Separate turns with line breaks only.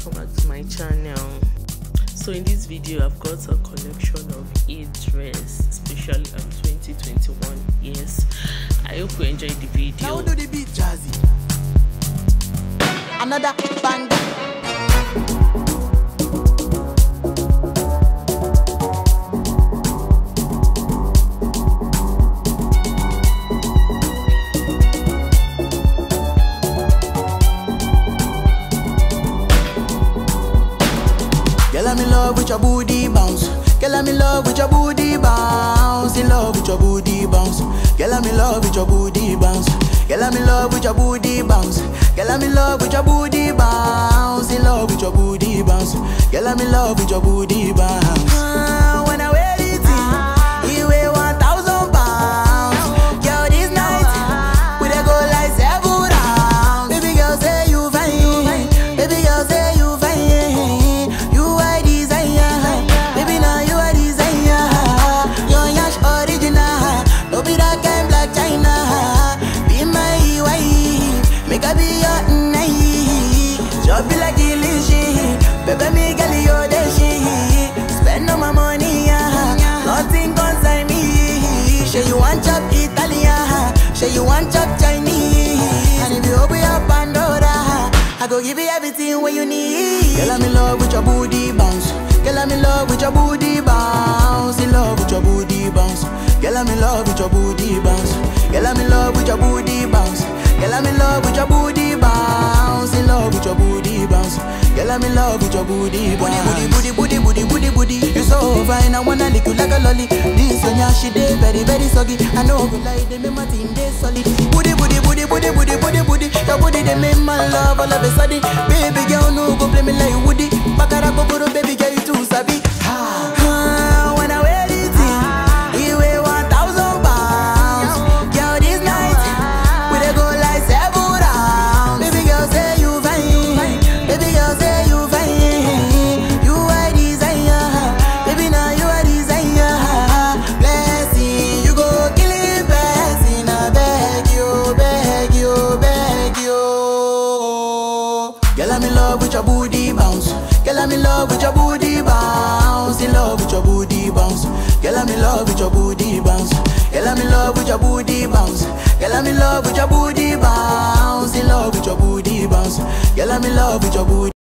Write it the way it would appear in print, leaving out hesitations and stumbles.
welcome back to my channel. So in this video I've got a collection of a dress, especially 2021. Yes, I hope you enjoyed the video.
Now do the beat jazzy. Another banger. Girl, I'm in love with your booty bounce. Girl, I'm in love with your booty bounce. In love with your booty bounce. Girl, I'm in love with your booty bounce. Girl, I'm in love with your booty bounce. Girl, I'm in love with your booty bounce. In love with your booty bounce. Girl, I'm in love with your booty bounce. When I wear it, you weigh 1,000 pounds. Girl, this night we dey go like 7 rounds. Baby girl, say you fine. Baby girl, say you fine. You are desire. Baby, now you are desire. Your yash original. Don't be that kind black China. Be my wife. Make I be your night. Just be like illusion. Baby, me girl, you're the shit. Spend all my money, nothing concern me. Say you want chop Italian. Say you want chop Chinese. And if you open your Pandora, I go give you everything what you need. Girl, I'm in love with your booty bounce. Girl, I'm in love with your booty bounce. In love with your booty bounce. Girl, I'm in love with your booty bounce. Girl, I'm in love with your booty bounce. Girl, I'm in love with your booty bounce. In love with your booty bounce. Girl, I'm in love with your booty bounce. Booty, booty, booty, booty, booty, booty. You so fine, I wanna lick you like a lolly. This one, yeah, she dey very, very soggy. I know good like they make my team dey solid. Booty, booty, booty, booty, booty, booty, booty. Your booty they make my love all of a sudden. Baby girl, no go play me like Woody. Bakara go go baby girl, you too sabi. When I wear it, you weigh 1,000 pounds. Girl, this night we dey go like 7 rounds. Baby girl, say you fine. Baby girl, say you fine. You are desire. Baby, now you are desire. Blessing, you go kill it, blessing. I beg you, beg you, beg you. Girl, I'm in love with your booty bounce. Girl, I'm in love with your booty bounce. In love with your booty bounce. Girl, I'm in love with your booty bounce. Girl, I'm in love with your booty bounce. Girl, I'm in love with your booty bounce. In love with your booty bounce. Girl, I'm in love with your booty.